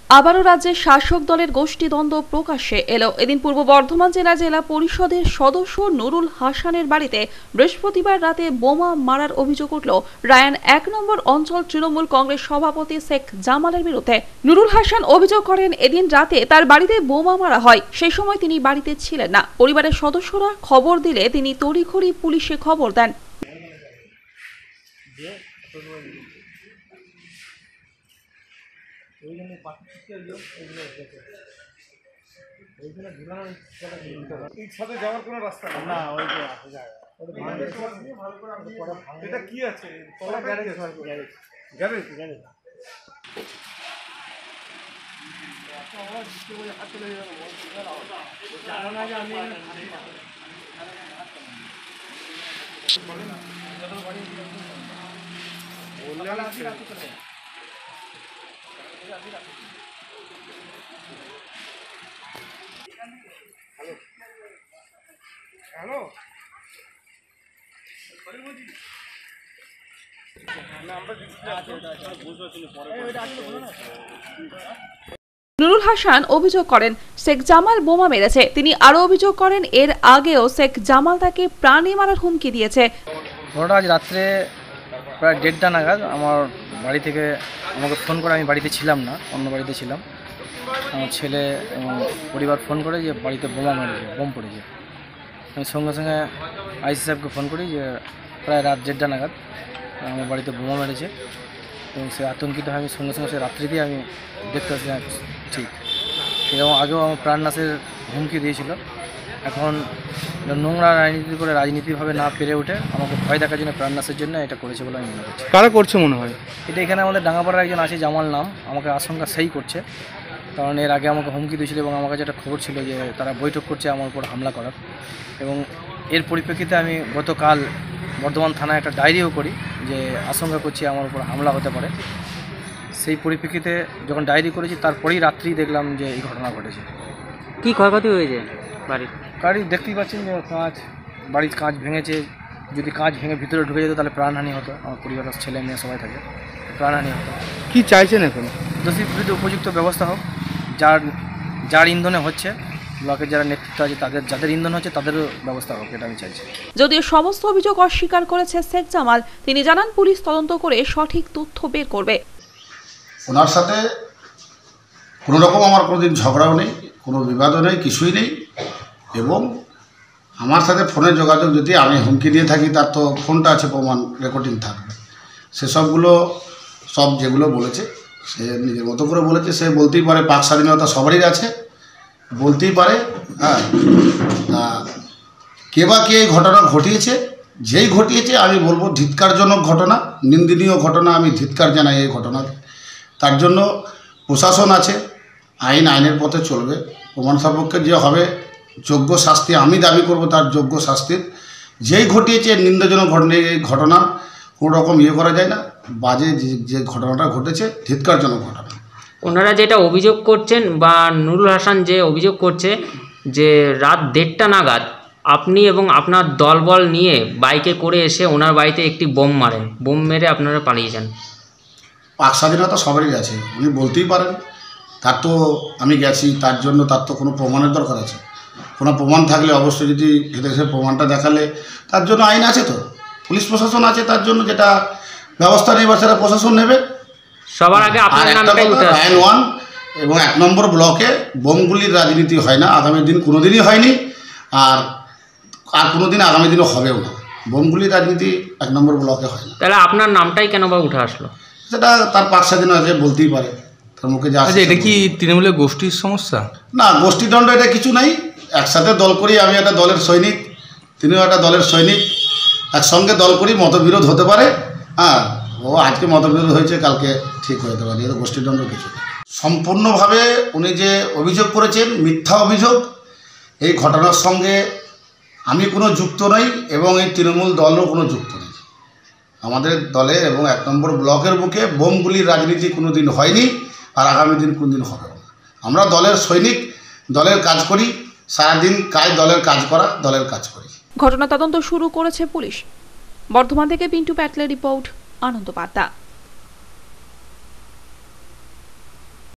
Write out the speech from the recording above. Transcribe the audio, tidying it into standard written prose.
আবারও রাজ্যের শাসক দলের গোষ্ঠীদ্বন্দ্ব প্রকাশ্যে এলো। এদিন পূর্ব বর্ধমান জেলা পরিষদের সদস্য নুরুল হাসানের বাড়িতে বৃহস্পতিবার রাতে বোমা মারার অভিযোগ উঠল রায়ান ১ নম্বর অঞ্চল তৃণমূল কংগ্রেস সভাপতি শেখ জামালের বিরুদ্ধে। নুরুল হাসান অভিযোগ করেন, এদিন রাতে তার বাড়িতে বোমা মারা হয়। সেই সময় তিনি বাড়িতে ছিলেন না। পরিবারের সদস্যরা খবর দিলে তিনি তড়িঘড়ি পুলিশে খবর দেন। যাওয়ার কোনো রাস্তা না, ওই যে এটা কি আছে? গ্যারেজ হ্যালো নুরুল হাসান অভিযোগ করেন, শেখ জামাল বোমা মেরেছে। তিনি আরো অভিযোগ করেন, এর আগেও শেখ জামাল তাকে প্রাণে মারার হুমকি দিয়েছে। আজ রাত্রে প্রায় 1:30টা নাগাদ আমার বাড়ি থেকে আমাকে ফোন করে, আমি বাড়িতে ছিলাম না, অন্য বাড়িতে ছিলাম। আমার ছেলে এবং পরিবার ফোন করে যে বাড়িতে বোমা মেরেছে, বোম পড়েছে। আমি সঙ্গে সঙ্গে আইসি সাহেবকে ফোন করি যে প্রায় রাত 1:30টা নাগাদ আমার বাড়িতে বোমা মেরেছে, এবং সে আতঙ্কিত হয়ে আমি সঙ্গে সঙ্গে সে রাত্রিতেই আমি দেখতে পাচ্ছি ঠিক। এবং আগেও আমার প্রাণনাশের হুমকি দিয়েছিল। এখন নোংরা রাজনীতি করে রাজনীতিভাবে না পেরে উঠে আমাকে ভয় দেখার জন্য, প্রাণনাশের জন্য এটা করেছে বলে আমি মনে করছি। কারা করছে মনে হয় এটা? এখানে আমাদের ডাঙ্গাপাড়ার একজন আছে, জামাল নাম, আমাকে আশঙ্কা সেই করছে। কারণ এর আগে আমাকে হুমকি দিয়েছিল এবং আমার কাছে একটা খবর ছিল যে তারা বৈঠক করছে আমার উপর হামলা করার। এবং এর পরিপ্রেক্ষিতে আমি গতকাল বর্ধমান থানায় একটা ডায়েরিও করি যে আশঙ্কা করছি আমার উপর হামলা হতে পারে। সেই পরিপ্রেক্ষিতে যখন ডায়েরি করেছি তারপরেই রাত্রি দেখলাম যে এই ঘটনা ঘটেছে। কি ক্ষয়ক্ষতি হয়েছে বাড়ির? গাড়ি দেখতেই পাচ্ছেন যে বাড়ির কাঁচ ভেঙেছে। যদি কাঁচ ভেঙে ভিতরে ঢুকে যেত তাহলে প্রাণহানি হতো। আমার পরিবারের ছেলে মেয়ে সবাই থাকে, প্রাণহানি হতো। কি চাইছেন এখন? দোষীর বিরুদ্ধে উপযুক্ত ব্যবস্থা হোক। যার ইন্ধনে হচ্ছে, ব্লকের যারা নেতৃত্ব আছে যাদের ইন্ধন হচ্ছে তাদেরও ব্যবস্থা হোক, এটা আমি চাইছি। যদিও সমস্ত অভিযোগ অস্বীকার করেছে শেখ জামাল, তিনি জানান পুলিশ তদন্ত করে সঠিক তথ্য বের করবে। ওনার সাথে কোনো রকম আমার কোনোদিন ঝগড়াও নেই, কোনো বিবাদও নেই, কিছুই নেই। এবং আমার সাথে ফোনে যোগাযোগ যদি আমি হুমকি দিয়ে থাকি, তার তো ফোনটা আছে, প্রমাণ রেকর্ডিং থাকবে। সেসবগুলো সব যেগুলো বলেছে সে নিজের মতো করে বলেছে। সে বলতেই পারে, বাক স্বাধীনতা সবারই আছে, বলতেই পারে। হ্যাঁ, কে বা কে ঘটনা ঘটিয়েছে, যেই ঘটিয়েছে আমি বলবো ধিক্কারজনক ঘটনা, নিন্দনীয় ঘটনা। আমি ধিক্কার জানাই এই ঘটনাতে। তার জন্য প্রশাসন আছে, আইনের পথে চলবে। প্রমাণ সাপেক্ষে যে হবে যোগ্য শাস্তি আমি দাবি করব, তার যোগ্য শাস্তির। যেই ঘটিয়েছে নিন্দজনক ঘটনা কোনো রকম করা যায় না। বাজে যে ঘটনাটা ঘটেছে ধিক্কারজনক ঘটনা। ওনারা যেটা অভিযোগ করছেন, বা নুরুল হাসান যে অভিযোগ করছে যে রাত 1:30টা নাগাদ আপনি এবং আপনার দলবল নিয়ে বাইকে করে এসে ওনার বাড়িতে একটি বোম মারেন, বোম মেরে আপনারা পালিয়ে যান। বাক স্বাধীনতা সবারই আছে, উনি বলতেই পারেন। তার তো আমি গেছি, তার জন্য তার তো কোনো প্রমাণের দরকার আছে। কোনো প্রমাণ থাকলে অবশ্যই, যদি এদেশের প্রমাণটা দেখালে তার জন্য আইন আছে, তো পুলিশ প্রশাসন আছে, তার জন্য যেটা ব্যবস্থা নেবে সেটা প্রশাসন নেবে। সবার আগে আপনার নামটাই উঠে আসে। লাইন 1 এবং 1 নম্বর ব্লকে বোমগুলির রাজনীতি হয় না, আগামী দিন কোনোদিনই হয়নি, আর কোনোদিন আগামী দিনও হবেও না। বোমগুলির রাজনীতি 1 নম্বর ব্লকে হয় না। তাহলে আপনার নামটাই কেন বা উঠে আসলো? সেটা তার বাক স্বাধীনতা আছে, বলতেই পারে। তার মুখে যা আছে। এটা কি তৃণমূলের গোষ্ঠীর সমস্যা? না, গোষ্ঠীদণ্ড এটা কিছু নাই। একসাথে দল করি, আমি একটা দলের সৈনিক, তিনিও একটা দলের সৈনিক। একসঙ্গে দল করি, মতবিরোধ হতে পারে। হ্যাঁ, ও আজকে মতবিরোধ হয়েছে, কালকে ঠিক হয়ে যেতে পারে। এটা গোষ্ঠীদণ্ড কিছু নেই। সম্পূর্ণভাবে উনি যে অভিযোগ করেছেন মিথ্যা অভিযোগ। এই ঘটনার সঙ্গে আমি কোনো যুক্ত নই এবং এই তৃণমূল দলও কোনো যুক্ত নেই। আমাদের দলে এবং 1 নম্বর ব্লকের বুকে বোমগুলির রাজনীতি কোনো দিন হয়নি, আর আগামী দিন কোন দিন হবে না। আমরা দলের সৈনিক, দলের কাজ করি, সারাদিন দলের কাজ করা, দলের কাজ করি। ঘটনা তদন্ত শুরু করেছে পুলিশ। বর্ধমান থেকে পিন্টু প্যাটলের রিপোর্ট, আনন্দ বার্তা।